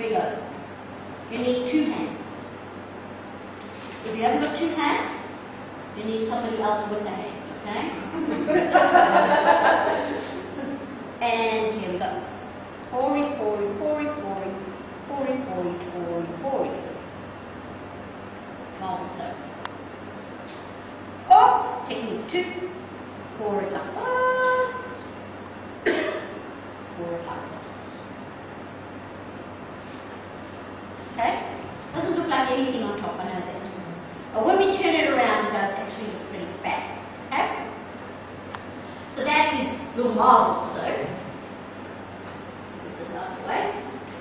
we go. You need 2 hands. If you haven't got 2 hands, you need somebody else with a hand, okay? And here we go. Pouring, pouring, pouring, pouring, pouring, pouring, pouring, pouring. Marble soap. Or technique 2, pour it like this. Pour it like this. Okay? Doesn't look like anything on top, I know that. But when we turn it around, it does actually look pretty fat. Okay? So that is your marble soap. Put this out of the way.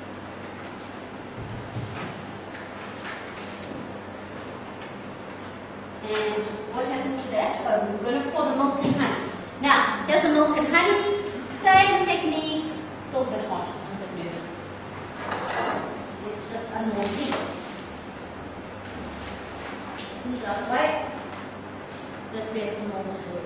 And what happened to that? Oh, we're going to pour the milk and honey. Now, here's the milk and honey. Same technique. Still a bit hot. I'm a bit nervous. Let's just unroll these. These out of the way. Let's get some more story.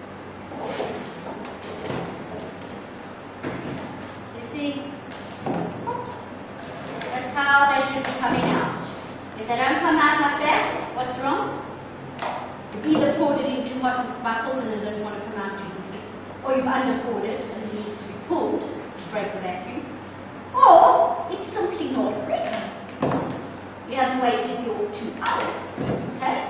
So you see, oops, that's how they should be coming out. If they don't come out like that, what's wrong? You've either poured it in too hot and sparkled and it doesn't want to come out too easily, or you've under-poured it and it needs to be pulled to break the vacuum, or it's simply not ready. You haven't waited your 2 hours. Okay?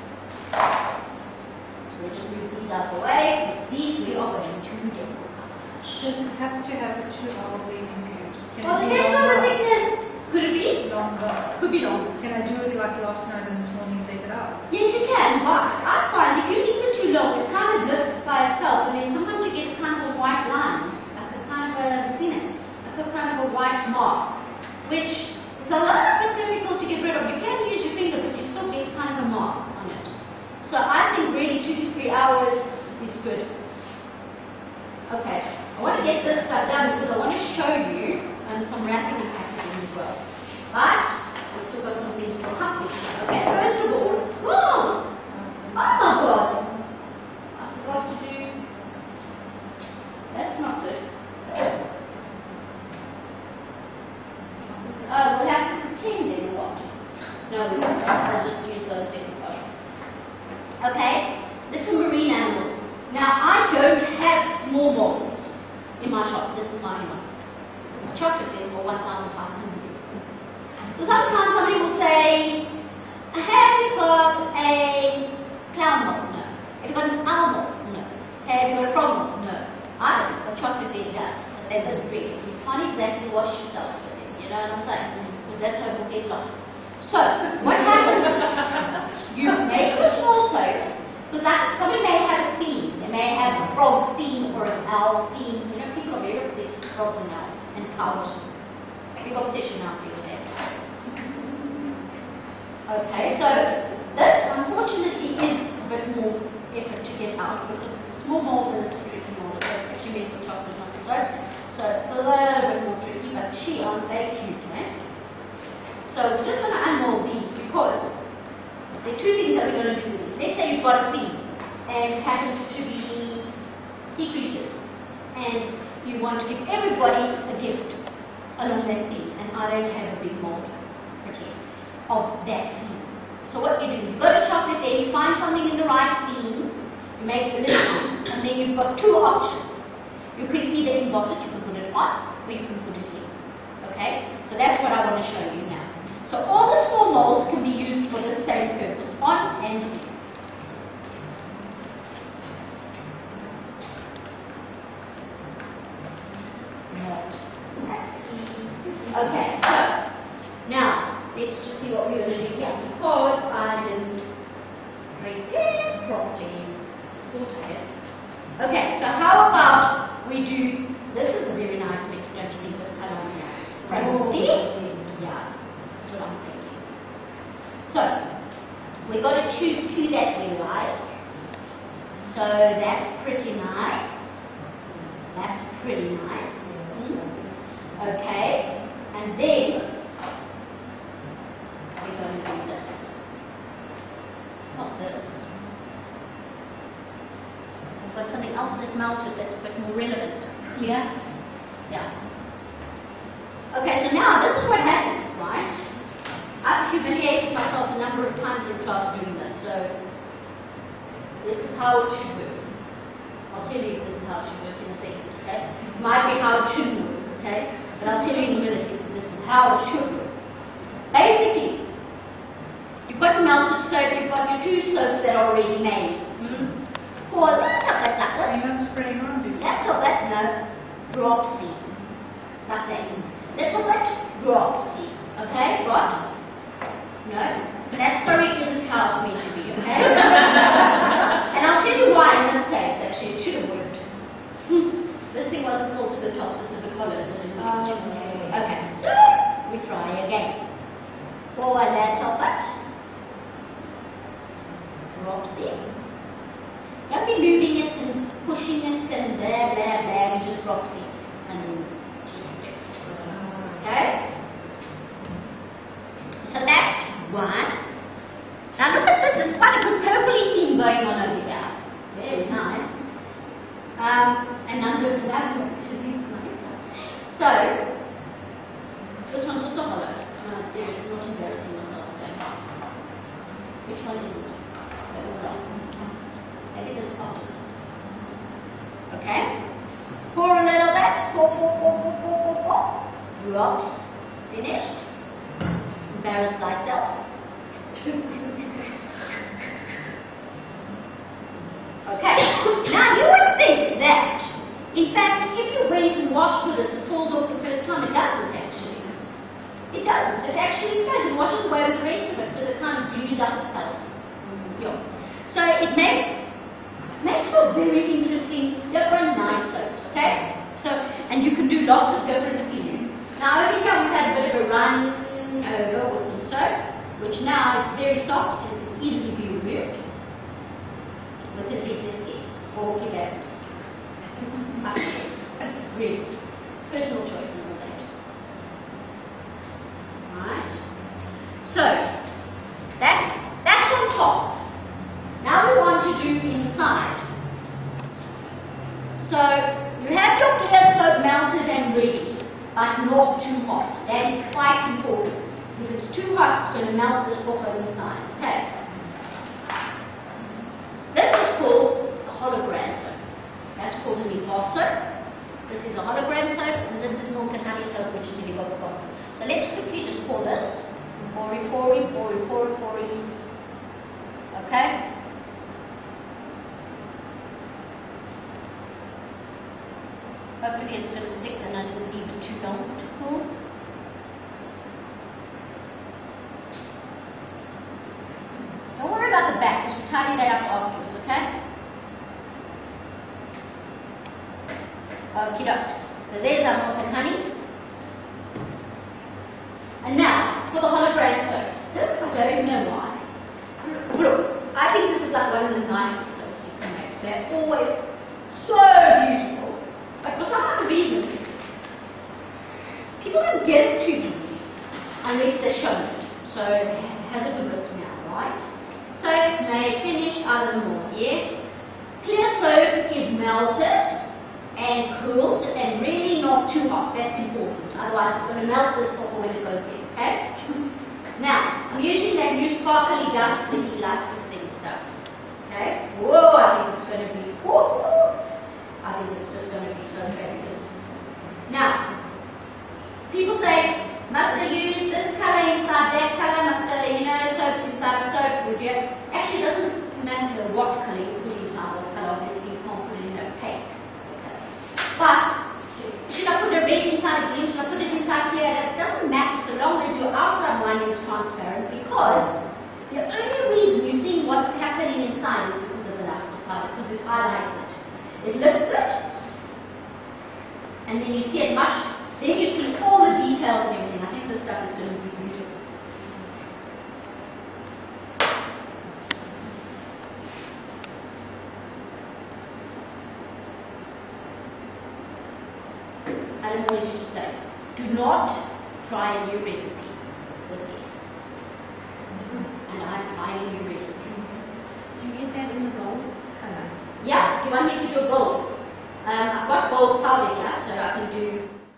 So we'll just move these out of the way, because these we are going to do. Does it have to have a 2-hour waiting period? Well, depends on the thickness. Could it be? Longer. Could be longer. Can I do it like last night and this morning and take it out? Yes, you can, but I find if you leave it too long, it kind of lifts by itself, and then sometimes you get kind of a white line, like a kind of a, seen it, like a kind of a white mark, which is a little bit difficult to get rid of. You can use your finger, but you still get kind of a mark on it. So I think really 2 to 3 hours is good. Okay, I want to get this stuff done because I want to show you some wrapping and packaging as well. But we've still got some things to accomplish. Okay, first of all, oh my God, I forgot to do. That's not good. Oh, we'll have to pretend then or what? No, we won't. I'll just use those different products. Okay, little marine animals. Now I don't have small molds in my shop. This is my one. A chocolate thing for 1,500. So sometimes somebody will say, have you got a clown mold? No. Have you got an owl mold? No. Have you got a frog mold? No. I don't. A chocolate thing does. But they're this big. You can't exactly wash yourself with it. You know what I'm saying? Because that's how we'll get lost. So, what happens? You make the small soaps. Because somebody may have a theme. They may have a frog theme or an owl theme. You know, people are very obsessed with frogs and owls and cows. It's a big obsession out there with that. Okay, so this unfortunately is a bit more effort to get out because it's a small mold and it's a tricky mold. It's actually made for chocolate, not for soap. So it's a little bit more tricky, but aren't they cute, eh? So we're just going to unmold these because there are 2 things that we're going to do with these. Let's say you've got a theme and it happens to be sea creatures and you want to give everybody a gift along that theme, and I don't have a big mold of that theme. So what you do is you go to chocolate there, you find something in the right theme, you make a list, and then you've got 2 options. You can either emboss it, you can put it on, or you can put it in. Okay? So that's what I want to show you now. So all the small molds can be used for the same purpose, on and in. Okay, so now let's just see what we're going to do here because I didn't prepare properly. Thought I did. Okay, so how about we do, this is a very nice mix, don't you think, this color on here? Right, see? Yeah, that's what I'm thinking. So, we've got to choose 2 that we like. So that's pretty nice. That's pretty nice. Okay. And then we're going to do this. Not this. I've got something else that's melted that's a bit more relevant. Clear? Yeah. Okay, so now this is what happens. humiliated myself a number of times in class doing this, so this is how it should work. I'll tell you if this is how it should work in a second, okay? It might be how it shouldn't work, okay? But I'll tell you in a minute if this is how it should work. Basically, you've got melted soap, you've got your 2 soaps that are already made. Pour a little bit like that. You're not spraying on, do you? That's all that, no. Dropsy. Like that. Little bit, dropsy. Okay, got? No? That story isn't how it's meant to be, okay? And I'll tell you why in this case, actually, it should have worked. This thing wasn't full to the top, so it's a bit hollow, so it didn't work. Okay, so we try again. Pour a little bit. Dropsy. Don't be moving it and pushing it and blah, blah, blah, you just dropsy. And G6. Okay? So that's one. Now look at this, there's quite a good purpley theme going on over here. Very nice. And none goes to that one. So, this one's also hollow. No, seriously, not embarrassing myself. Okay. Which one is it? They're all wrong. Maybe this follows. Okay? Pour a little bit. Pour. Drops. Finished. Embarrass thyself. Okay? Now you would think that, in fact, if you went and washed with this, it falls off the first time. It doesn't actually. It doesn't. It actually stays. It washes away with the rest of it because it kind of glues up itself. Yeah. So it makes for very interesting, different, nice soaps, okay? So, and you can do lots of different feelings. Now over here we've had a bit of a run over with some soap, which now is very soft and can easily be removed with an SSS or Kibas. Really. Personal choice and all that. Right? So, that's on top. Now we want to do inside. So you have your clear soap melted and ready, but not too hot. That is quite important. If it's too hot, it's going to melt this cocoa inside. Okay. This is called a hologram soap. That's called an EVOS soap. This is a hologram soap, and this is milk and honey soap, which is really what we've got. So let's quickly just pour this. Pour it. Okay. Hopefully it's going to stick, then I didn't leave it too long to cool. Don't worry about the back, because we'll tidy that up afterwards, okay? Okie dokes. So there's our milk and honeys. And now, for the hologram soaps. This, I don't know why. Look, I think this is like one of the nicest soaps you can make. They're always so beautiful. But for some other reason, people don't get it too easily unless they're shown it. So it has a good look now, right? Soap made, finished, out of the mold, yeah? Clear soap is melted and cooled and really not too hot. That's important. Otherwise it's going to melt this cocoa when it goes in, okay? Now, I'm using that new sparkly dust, the elastic thing stuff. Okay? Whoa, I think it's going to be, I think it's just going to be so fabulous. Now, people say, must they use this color inside that color? Must they, soaps inside a soap? Would you? Actually, it doesn't matter what color you put inside the color. Obviously, you can't put it in opaque. Okay. But, should I put a red inside a green? Should I put it inside clear? That doesn't matter so long as your outside wine is transparent, because the only reason you're seeing what's happening inside is because of the elastic powder, because it highlights it. It lifts it, and then you see it much, then you see all the details and everything. I think this stuff is going to be beautiful. Adam always used to say, do not try a new recipe with guests. And I'm trying a new recipe. Do you get that in the gold color? Yeah, you want me to do gold? I've got gold powder here, so I can do